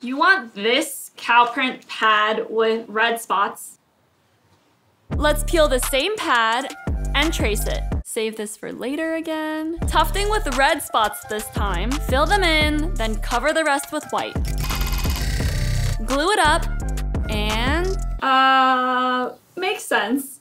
You want this cow print pad with red spots. Let's peel the same pad and trace it. Save this for later again. Tufting with red spots this time. Fill them in, then cover the rest with white. Glue it up, and... Makes sense.